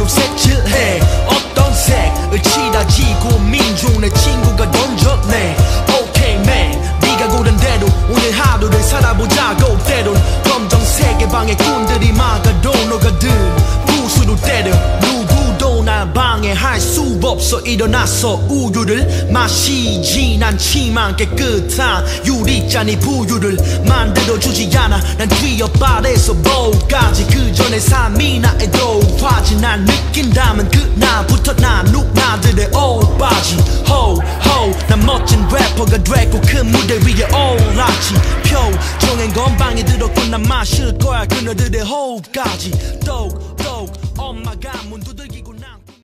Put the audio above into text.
하루 색칠해. 어떤 색을 칠하지 고민 중 내 친구가 던졌네. Okay man, 네가 고른 대로 오늘 하루를 살아보자고. 때론 검정색의 방해 꾼들이 막아도 너가든 붓으로 때려. 누구도 날 방해할 수 없어. 일어나서 우유를 마시지. 않지만 깨끗한 유리잔이 부유를 만들어주지 않아. 난 뛰어발에서 뭐까지 그 전에 삶이 나에도 화지. 난 느낀다면 그날부터 난 누나들의 오빠지. 호호 난 멋진 래퍼가 됐고 큰 무대 위에 올랐지. 표정엔 건방에 들었고 난 마실 거야 그녀들의 호흡까지. 똑똑 엄마가 문 두들기